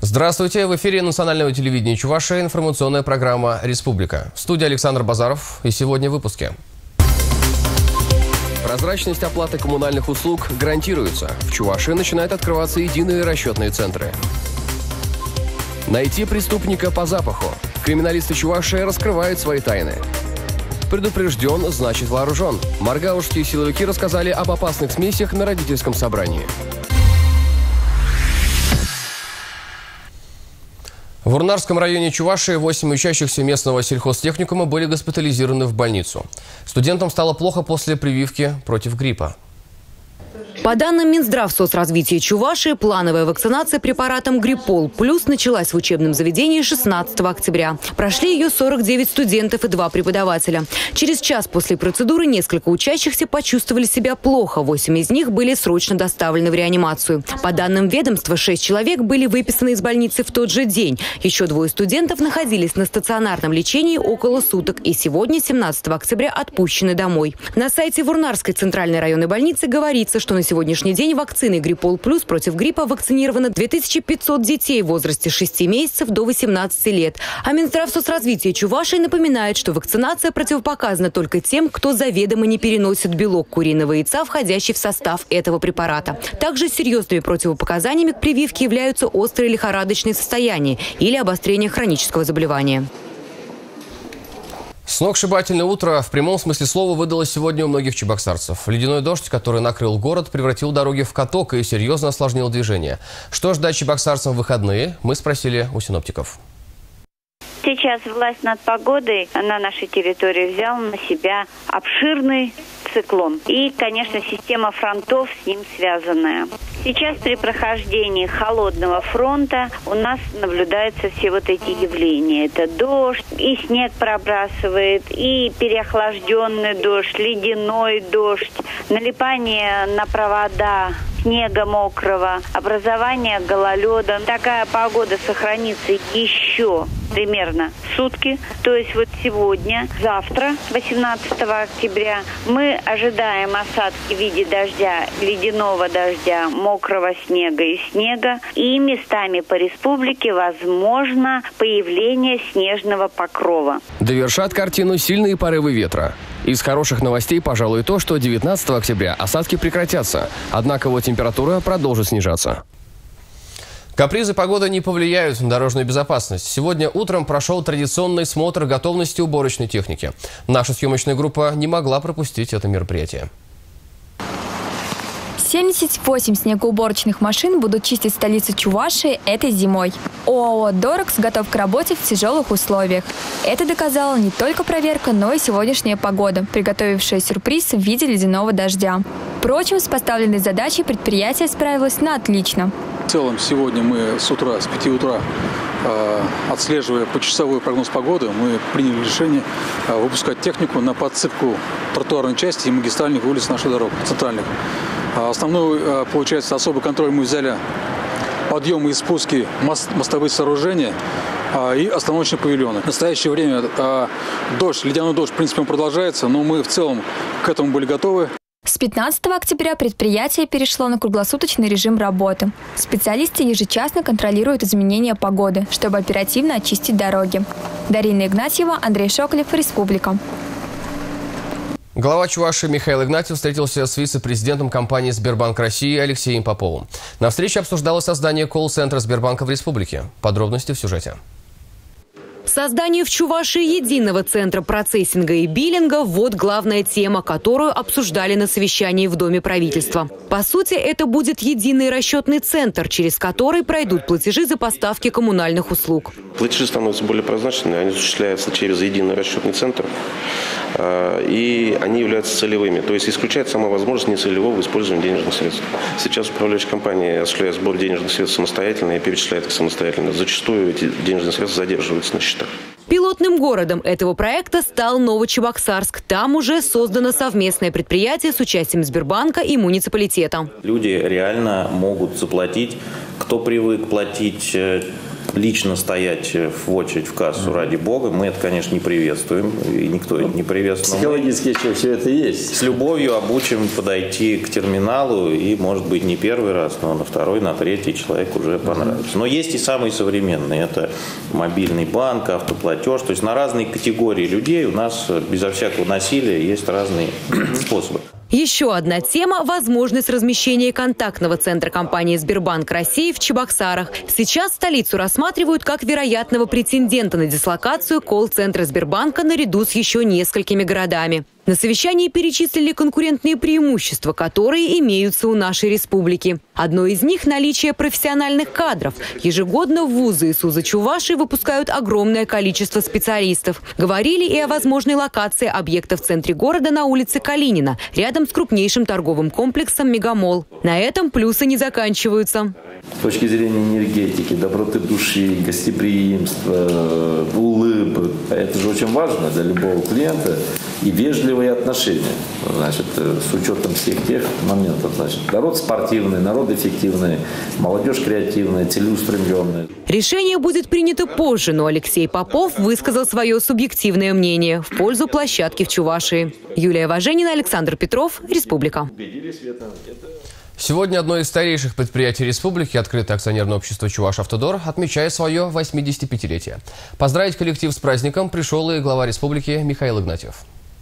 Здравствуйте! В эфире национального телевидения Чувашия информационная программа «Республика». В студии Александр Базаров. И сегодня в выпуске. Прозрачность оплаты коммунальных услуг гарантируется. В Чувашии начинают открываться единые расчетные центры. Найти преступника по запаху. Криминалисты Чувашии раскрывают свои тайны. Предупрежден, значит вооружен. Маргаушские силовики рассказали об опасных смесях на родительском собрании. В Урнарском районе Чувашии 8 учащихся местного сельхозтехникума были госпитализированы в больницу. Студентам стало плохо после прививки против гриппа. По данным Минздравсоцразвития Чувашии, плановая вакцинация препаратом Гриппол Плюс началась в учебном заведении 16 октября. Прошли ее 49 студентов и 2 преподавателя. Через час после процедуры несколько учащихся почувствовали себя плохо. 8 из них были срочно доставлены в реанимацию. По данным ведомства, 6 человек были выписаны из больницы в тот же день. Еще 2 студентов находились на стационарном лечении около суток и сегодня, 17 октября, отпущены домой. На сайте Урнарской центральной районной больницы говорится, что на сегодняшний день вакциной Гриппол Плюс против гриппа вакцинировано 2500 детей в возрасте с 6 месяцев до 18 лет. А Минздравсоцразвития Чувашии напоминает, что вакцинация противопоказана только тем, кто заведомо не переносит белок куриного яйца, входящий в состав этого препарата. Также серьезными противопоказаниями к прививке являются острые лихорадочные состояния или обострение хронического заболевания. Сногсшибательное утро в прямом смысле слова выдалось сегодня у многих чебоксарцев. Ледяной дождь, который накрыл город, превратил дороги в каток и серьезно осложнил движение. Что ждать чебоксарцам в выходные, мы спросили у синоптиков. Сейчас власть над погодой на нашей территории взяла на себя обширный циклон. И, конечно, система фронтов с ним связанная. Сейчас при прохождении холодного фронта у нас наблюдаются все вот эти явления. Это дождь, и снег пробрасывает, и переохлажденный дождь, ледяной дождь, налипание на провода снега мокрого, образование гололеда. Такая погода сохранится еще примерно сутки. То есть вот сегодня, завтра, 18 октября, мы ожидаем осадки в виде дождя, ледяного дождя, мокрого снега и снега. И местами по республике возможно появление снежного покрова. Довершат картину сильные порывы ветра. Из хороших новостей, пожалуй, то, что 19 октября осадки прекратятся. Однако вот температура продолжит снижаться. Капризы погоды не повлияют на дорожную безопасность. Сегодня утром прошел традиционный смотр готовности уборочной техники. Наша съемочная группа не могла пропустить это мероприятие. 78 снегоуборочных машин будут чистить столицу Чувашии этой зимой. ОАО «Дорекс» готов к работе в тяжелых условиях. Это доказала не только проверка, но и сегодняшняя погода, приготовившая сюрприз в виде ледяного дождя. Впрочем, с поставленной задачей предприятие справилось на отлично. В целом, сегодня мы с утра, с 5 утра, отслеживая почасовой прогноз погоды, мы приняли решение выпускать технику на подсыпку тротуарной части и магистральных улиц наших дорог, центральных. Основной, получается, особый контроль мы взяли подъемы и спуски мостовых сооружений и остановочные павильоны. В настоящее время ледяной дождь, в принципе, он продолжается, но мы в целом к этому были готовы. С 15 октября предприятие перешло на круглосуточный режим работы. Специалисты ежечасно контролируют изменения погоды, чтобы оперативно очистить дороги. Дарина Игнатьева, Андрей Шоколев, Республика. Глава Чувашии Михаил Игнатьев встретился с вице-президентом компании «Сбербанк России» Алексеем Поповым. На встрече обсуждалось создание колл-центра Сбербанка в республике. Подробности в сюжете. Создание в Чувашии единого центра процессинга и биллинга – вот главная тема, которую обсуждали на совещании в Доме правительства. По сути, это будет единый расчетный центр, через который пройдут платежи за поставки коммунальных услуг. Платежи становятся более прозрачными, они осуществляются через единый расчетный центр, и они являются целевыми. То есть исключает сама возможность нецелевого использования денежных средств. Сейчас управляющая компания осуществляет сбор денежных средств самостоятельно и перечисляет их самостоятельно. Зачастую эти денежные средства задерживаются на счетах. Пилотным городом этого проекта стал Новочебоксарск. Там уже создано совместное предприятие с участием Сбербанка и муниципалитета. Люди реально могут заплатить, кто привык платить лично стоять в очередь в кассу ради бога. Мы это, конечно, не приветствуем, и никто это не приветствует. Психологически еще все это есть. С любовью обучим подойти к терминалу, и, может быть, не первый раз, но на второй, на третий человек уже понравится. Но есть и самые современные. Это мобильный банк, автоплатеж. То есть на разные категории людей у нас безо всякого насилия есть разные способы. Еще одна тема – возможность размещения контактного центра компании «Сбербанк России» в Чебоксарах. Сейчас столицу рассматривают как вероятного претендента на дислокацию колл-центра Сбербанка наряду с еще несколькими городами. На совещании перечислили конкурентные преимущества, которые имеются у нашей республики. Одно из них – наличие профессиональных кадров. Ежегодно в вузы ИСУЗа Чувашии выпускают огромное количество специалистов. Говорили и о возможной локации объекта в центре города на улице Калинина, рядом с крупнейшим торговым комплексом «Мегамолл». На этом плюсы не заканчиваются. С точки зрения энергетики, доброты души, гостеприимства, улыбок. Это же очень важно для любого клиента. И вежливые отношения, значит, с учетом всех тех моментов. Значит, народ спортивный, народ эффективный, молодежь креативная, целеустремленная. Решение будет принято позже, но Алексей Попов высказал свое субъективное мнение в пользу площадки в Чувашии. Юлия Важенина, Александр Петров, Республика. Сегодня одно из старейших предприятий республики, открытое акционерное общество «Чувашавтодор», отмечает свое 85-летие. Поздравить коллектив с праздником пришел и глава республики Михаил Игнатьев.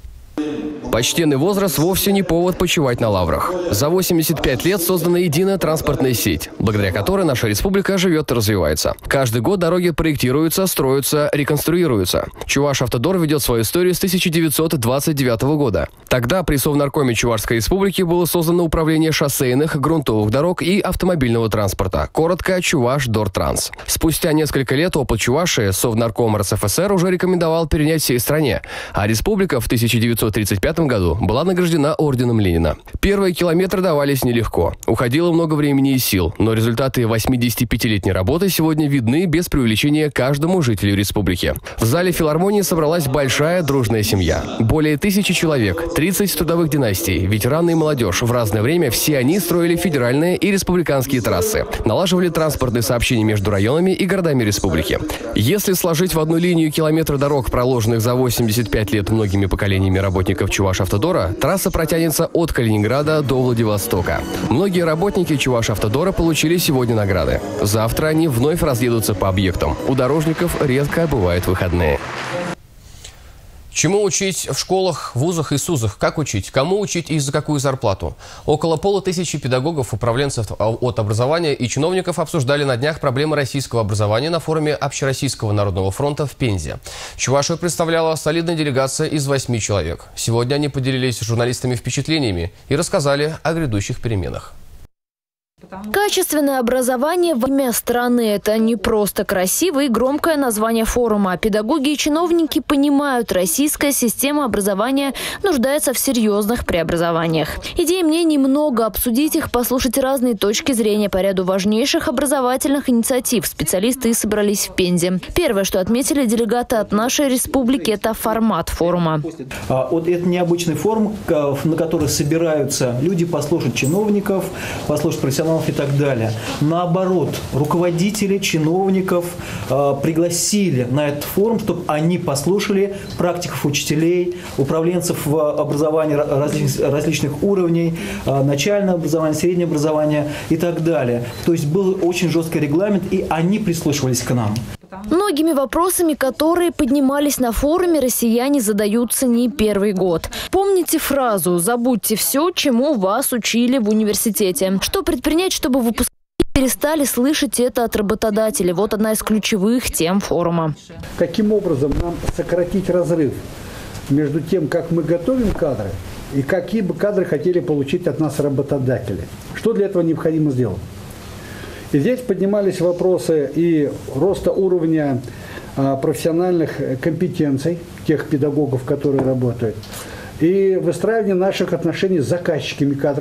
Почтенный возраст вовсе не повод почивать на лаврах. За 85 лет создана единая транспортная сеть, благодаря которой наша республика живет и развивается. Каждый год дороги проектируются, строятся, реконструируются. Чувашавтодор ведет свою историю с 1929 года. Тогда при Совнаркоме Чувашской республики было создано управление шоссейных, грунтовых дорог и автомобильного транспорта, коротко Чувашдортранс. Спустя несколько лет опыт Чувашии Совнарком РСФСР уже рекомендовал перенять всей стране, а республика в 1935 году была награждена орденом Ленина. Первые километры давались нелегко. Уходило много времени и сил, но результаты 85-летней работы сегодня видны без преувеличения каждому жителю республики. В зале филармонии собралась большая дружная семья. Более 1000 человек, 30 трудовых династий, ветераны и молодежь. В разное время все они строили федеральные и республиканские трассы, налаживали транспортные сообщения между районами и городами республики. Если сложить в одну линию километры дорог, проложенных за 85 лет многими поколениями работников Чувашавтодора, трасса протянется от Калининграда до Владивостока. Многие работники Чувашавтодора получили сегодня награды. Завтра они вновь разъедутся по объектам. У дорожников редко бывают выходные. Чему учить в школах, вузах и СУЗах? Как учить? Кому учить и за какую зарплату? Около 1500 педагогов, управленцев от образования и чиновников обсуждали на днях проблемы российского образования на форуме Общероссийского народного фронта в Пензе. Чувашию представляла солидная делегация из 8 человек. Сегодня они поделились с журналистами впечатлениями и рассказали о грядущих переменах. Качественное образование во имя страны – это не просто красивое и громкое название форума. Педагоги и чиновники понимают, российская система образования нуждается в серьезных преобразованиях. Идей и мнений много, обсудить их, послушать разные точки зрения по ряду важнейших образовательных инициатив. Специалисты собрались в Пензе. Первое, что отметили делегаты от нашей республики – это формат форума. Вот это необычный форум, на который собираются люди послушать чиновников, послушать профессионалов и так далее. Наоборот, руководители, чиновников пригласили на этот форум, чтобы они послушали практиков учителей, управленцев в образовании различных уровней, начальное образование, среднее образование и так далее. То есть был очень жесткий регламент, и они прислушивались к нам. Многими вопросами, которые поднимались на форуме, россияне задаются не первый год. Помните фразу «забудьте все, чему вас учили в университете». Что предпринять, чтобы выпускники перестали слышать это от работодателей? Вот одна из ключевых тем форума. Каким образом нам сократить разрыв между тем, как мы готовим кадры, и какие бы кадры хотели получить от нас работодатели? Что для этого необходимо сделать? И здесь поднимались вопросы и роста уровня профессиональных компетенций тех педагогов, которые работают, и выстраивание наших отношений с заказчиками кадров.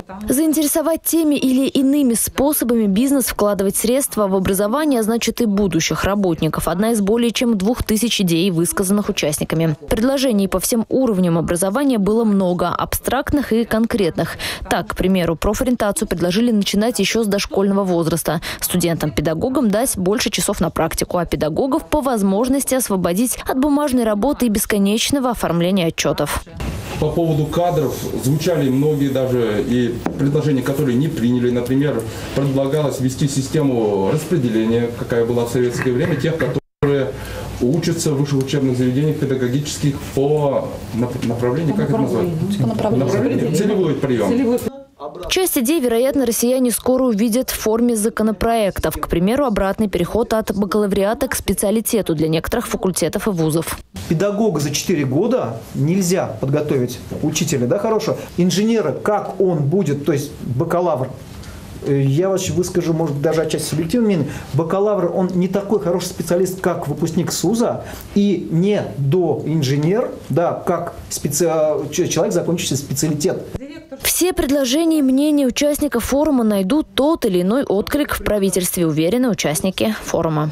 Заинтересовать теми или иными способами бизнес вкладывать средства в образование, а значит и будущих работников. Одна из более чем 2000 идей, высказанных участниками. Предложений по всем уровням образования было много, абстрактных и конкретных. Так, к примеру, профориентацию предложили начинать еще с дошкольного возраста. Студентам-педагогам дать больше часов на практику, а педагогов по возможности освободить от бумажной работы и бесконечного оформления отчетов. По поводу кадров звучали многие даже и предложения, которые не приняли. Например, предлагалось ввести систему распределения, какая была в советское время, тех, которые учатся в высших учебных заведениях педагогических по направлению, как это назвать? Направлению. Целевой прием. Часть идей, вероятно, россияне скоро увидят в форме законопроектов. К примеру, обратный переход от бакалавриата к специалитету для некоторых факультетов и вузов. Педагога за 4 года нельзя подготовить, учителя, да, хорошего. Инженера, как он будет, то есть бакалавр. Я вас выскажу, может быть, даже отчасти субъективное мнение. Бакалавр, он не такой хороший специалист, как выпускник СУЗа, и не доинженер, да, как человек, закончивший специалитет. Все предложения и мнения участников форума найдут тот или иной отклик в правительстве, уверены участники форума.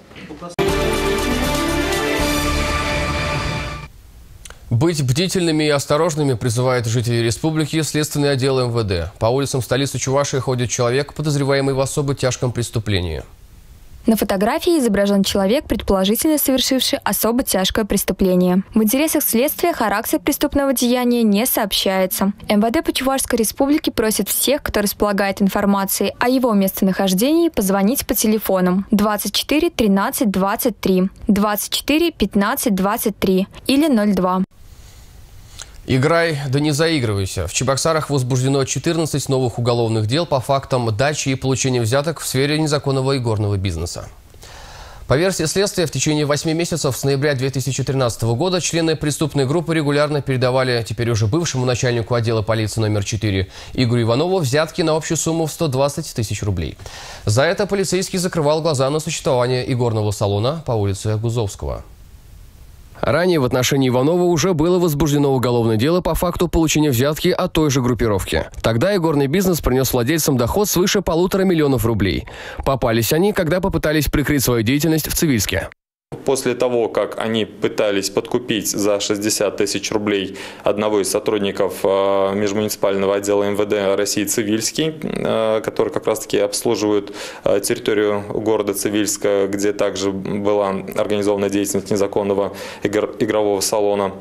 Быть бдительными и осторожными призывает жителей республики Следственный отдел МВД. По улицам столицы Чувашии ходит человек, подозреваемый в особо тяжком преступлении. На фотографии изображен человек, предположительно совершивший особо тяжкое преступление. В интересах следствия характер преступного деяния не сообщается. МВД по Чувашской республике просит всех, кто располагает информацией о его местонахождении, позвонить по телефонам 24 13 23, 24 15 23 или 02. Играй, да не заигрывайся. В Чебоксарах возбуждено 14 новых уголовных дел по фактам дачи и получения взяток в сфере незаконного игорного бизнеса. По версии следствия, в течение 8 месяцев с ноября 2013 года члены преступной группы регулярно передавали теперь уже бывшему начальнику отдела полиции номер 4 Игорю Иванову взятки на общую сумму в 120 тысяч рублей. За это полицейский закрывал глаза на существование игорного салона по улице Гузовского. Ранее в отношении Иванова уже было возбуждено уголовное дело по факту получения взятки от той же группировки. Тогда игорный бизнес принес владельцам доход свыше 1,5 миллиона рублей. Попались они, когда попытались прикрыть свою деятельность в Цивильске. После того, как они пытались подкупить за 60 тысяч рублей одного из сотрудников межмуниципального отдела МВД России Цивильский, который как раз-таки обслуживает территорию города Цивильска, где также была организована деятельность незаконного игрового салона,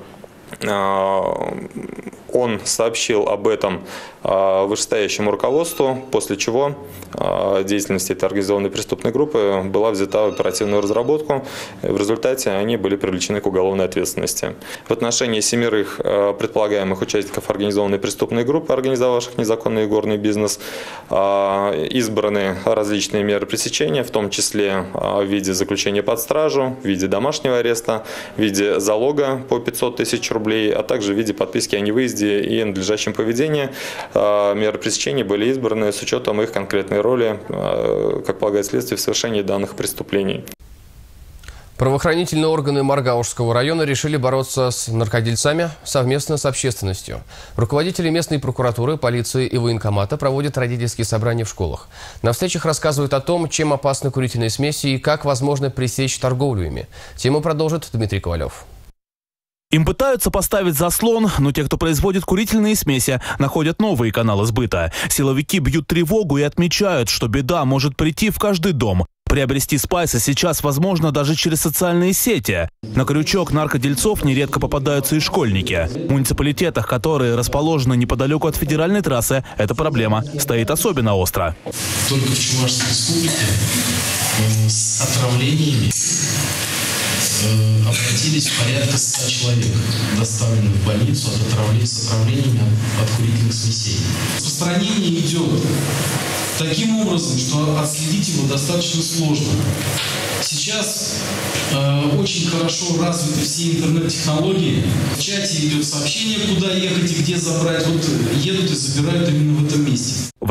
он сообщил об этом вышестоящему руководству, после чего деятельность этой организованной преступной группы была взята в оперативную разработку. В результате они были привлечены к уголовной ответственности. В отношении 7 предполагаемых участников организованной преступной группы, организовавших незаконный игорный бизнес, избраны различные меры пресечения, в том числе в виде заключения под стражу, в виде домашнего ареста, в виде залога по 500 тысяч рублей, а также в виде подписки о невыезде и надлежащем поведении. Меры пресечения были избраны с учетом их конкретной роли, как полагает следствие, в совершении данных преступлений. Правоохранительные органы Маргаушского района решили бороться с наркодельцами совместно с общественностью. Руководители местной прокуратуры, полиции и военкомата проводят родительские собрания в школах. На встречах рассказывают о том, чем опасны курительные смеси и как возможно пресечь торговлю ими. Тему продолжит Дмитрий Ковалев. Им пытаются поставить заслон, но те, кто производит курительные смеси, находят новые каналы сбыта. Силовики бьют тревогу и отмечают, что беда может прийти в каждый дом. Приобрести спайсы сейчас возможно даже через социальные сети. На крючок наркодельцов нередко попадаются и школьники. В муниципалитетах, которые расположены неподалеку от федеральной трассы, эта проблема стоит особенно остро. Только в Чувашской республике с отравлениями обратились порядка 100 человек, доставленных в больницу с отравлениями от курительных смесей. Распространение идет таким образом, что отследить его достаточно сложно. Сейчас очень хорошо развиты все интернет-технологии. В чате идет сообщение, куда ехать и где забрать. Вот едут и забирают именно в этом месте. В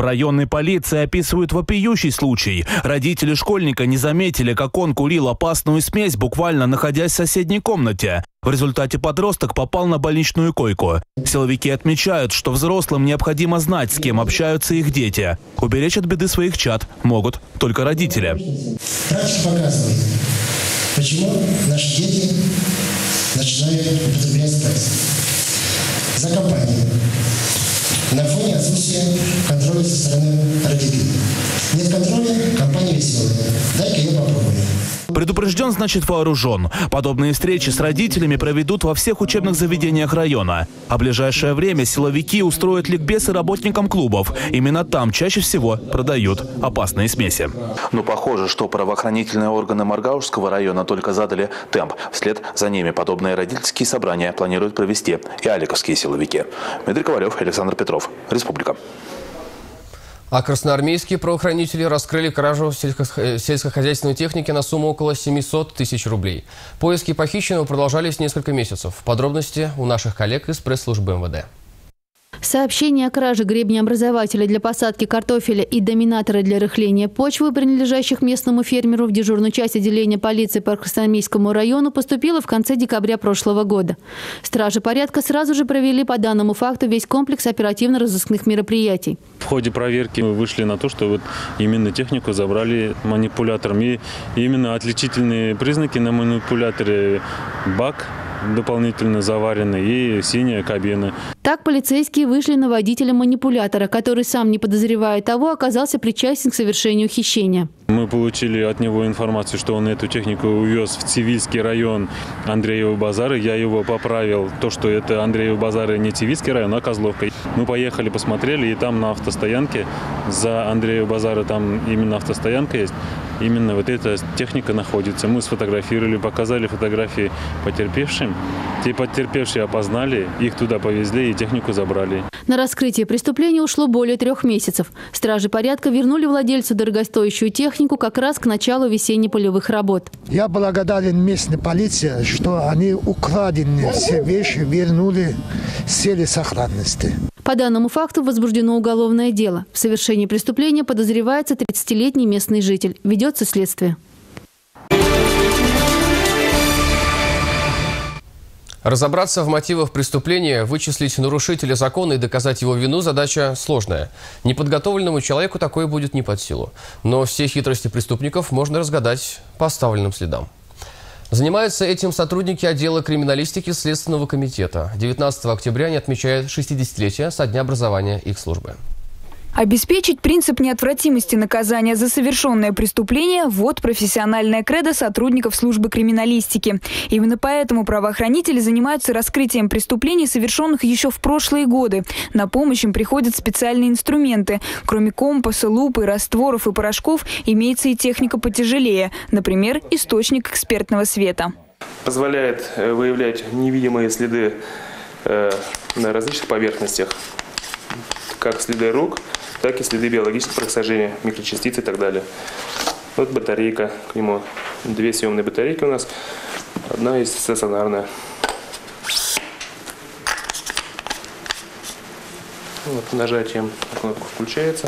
В районной полиции описывают вопиющий случай. Родители школьника не заметили, как он курил опасную смесь, буквально находясь в соседней комнате. В результате подросток попал на больничную койку. Силовики отмечают, что взрослым необходимо знать, с кем общаются их дети. Уберечь от беды своих чад могут только родители. Практика показывает, почему наши дети начинают употреблять спайс. За компанией. На фоне отсутствия контроля со стороны родителей. Нет контроля, компания веселая. Дай-ка я попробую. Предупрежден, значит вооружен. Подобные встречи с родителями проведут во всех учебных заведениях района. А в ближайшее время силовики устроят ликбезы работникам клубов. Именно там чаще всего продают опасные смеси. Но похоже, что правоохранительные органы Маргаушского района только задали темп. Вслед за ними подобные родительские собрания планируют провести и аликовские силовики. Дмитрий Ковалев, Александр Петров, Республика. А красноармейские правоохранители раскрыли кражу сельскохозяйственной техники на сумму около 700 тысяч рублей. Поиски похищенного продолжались несколько месяцев. Подробности у наших коллег из пресс-службы МВД. Сообщение о краже гребнеобразователя для посадки картофеля и доминатора для рыхления почвы, принадлежащих местному фермеру, в дежурную часть отделения полиции по Красноармейскому району поступило в конце декабря прошлого года. Стражи порядка сразу же провели по данному факту весь комплекс оперативно-розыскных мероприятий. В ходе проверки мы вышли на то, что вот именно технику забрали манипулятором. И именно отличительные признаки на манипуляторе – бак дополнительно заваренный и синяя кабина. Так полицейские вышли на водителя манипулятора, который, сам не подозревая того, оказался причастен к совершению хищения. Мы получили от него информацию, что он эту технику увез в Цивильский район Андреева базара. Я его поправил, то, что это Андреева базара не Цивильский район, а Козловка. Мы поехали, посмотрели, и там на автостоянке, за Андреева базара, там именно автостоянка есть, именно вот эта техника находится. Мы сфотографировали, показали фотографии потерпевшим. Те потерпевшие опознали, их туда повезли и технику забрали. На раскрытие преступления ушло более 3 месяцев. Стражи порядка вернули владельцу дорогостоящую технику как раз к началу весенне-полевых работ. Я благодарен местной полиции, что они украденные все вещи вернули с целью сохранности. По данному факту возбуждено уголовное дело. В совершении преступления подозревается 30-летний местный житель. Ведется следствие. Разобраться в мотивах преступления, вычислить нарушителя закона и доказать его вину – задача сложная. Неподготовленному человеку такое будет не под силу. Но все хитрости преступников можно разгадать по оставленным следам. Занимаются этим сотрудники отдела криминалистики Следственного комитета. 19 октября они отмечают 60-летие со дня образования их службы. Обеспечить принцип неотвратимости наказания за совершенное преступление – вот профессиональная кредо сотрудников службы криминалистики. Именно поэтому правоохранители занимаются раскрытием преступлений, совершенных еще в прошлые годы. На помощь им приходят специальные инструменты. Кроме компаса, лупы, растворов и порошков, имеется и техника потяжелее. Например, источник экспертного света. Позволяет выявлять невидимые следы на различных поверхностях, как следы рук, так и следы биологического происхождения, микрочастиц и так далее. Вот батарейка к нему. 2 съемные батарейки у нас. Одна есть стационарная. Вот, нажатием кнопка включается.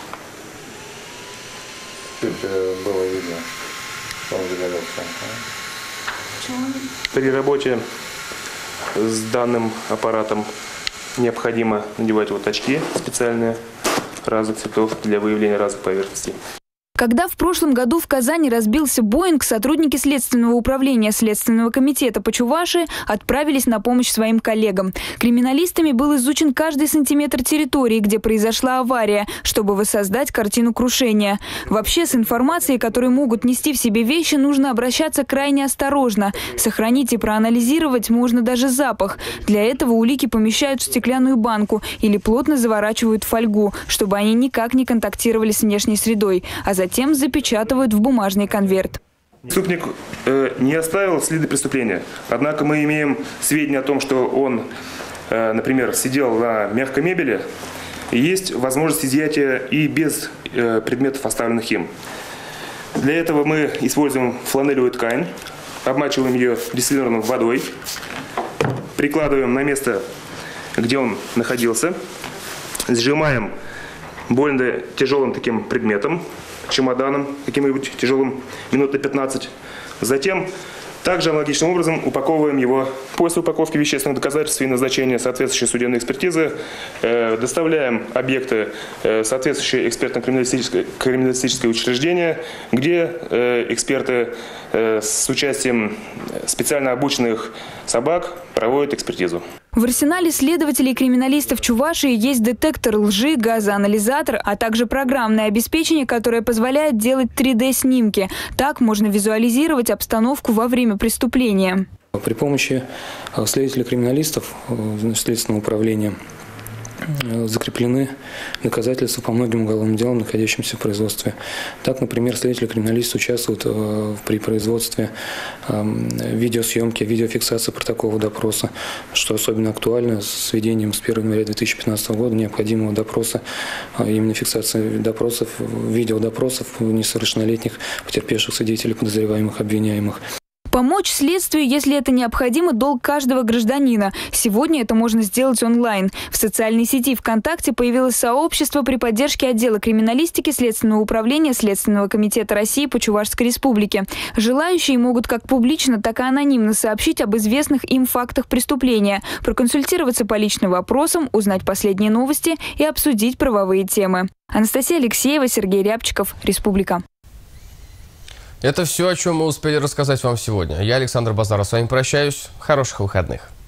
Это было видно, что он загорелся. При работе с данным аппаратом необходимо надевать вот очки специальные разных цветов для выявления разных поверхностей. Когда в прошлом году в Казани разбился Боинг, сотрудники Следственного управления Следственного комитета по Чувашии отправились на помощь своим коллегам. Криминалистами был изучен каждый сантиметр территории, где произошла авария, чтобы воссоздать картину крушения. Вообще, с информацией, которые могут нести в себе вещи, нужно обращаться крайне осторожно. Сохранить и проанализировать можно даже запах. Для этого улики помещают в стеклянную банку или плотно заворачивают в фольгу, чтобы они никак не контактировали с внешней средой, а затем запечатывают в бумажный конверт. Преступник не оставил следы преступления, однако мы имеем сведения о том, что он, например, сидел на мягкой мебели, и есть возможность изъятия и без предметов, оставленных им. Для этого мы используем фланелевую ткань, обмачиваем ее дистиллированной водой, прикладываем на место, где он находился, сжимаем больно тяжелым таким предметом, чемоданом, каким-нибудь тяжелым, минут на 15. Затем также аналогичным образом упаковываем его. После упаковки вещественных доказательств и назначения соответствующей судебной экспертизы доставляем объекты соответствующее экспертно-криминалистическое учреждение, где эксперты с участием специально обученных собак проводят экспертизу. В арсенале следователей и криминалистов Чувашии есть детектор лжи, газоанализатор, а также программное обеспечение, которое позволяет делать 3D-снимки. Так можно визуализировать обстановку во время преступления. При помощи следователей-криминалистов Следственного управления закреплены доказательства по многим уголовным делам, находящимся в производстве. Так, например, следователи-криминалисты участвуют при производстве видеосъемки, видеофиксации протокола допроса, что особенно актуально с введением с 1 января 2015 года необходимого допроса, именно фиксации допросов, видеодопросов несовершеннолетних потерпевших свидетелей, подозреваемых, обвиняемых. Помочь следствию, если это необходимо, долг каждого гражданина. Сегодня это можно сделать онлайн. В социальной сети ВКонтакте появилось сообщество при поддержке отдела криминалистики Следственного управления Следственного комитета России по Чувашской республике. Желающие могут как публично, так и анонимно сообщить об известных им фактах преступления, проконсультироваться по личным вопросам, узнать последние новости и обсудить правовые темы. Анастасия Алексеева, Сергей Рябчиков, Республика. Это все, о чем мы успели рассказать вам сегодня. Я, Александр Базаров, с вами прощаюсь. Хороших выходных.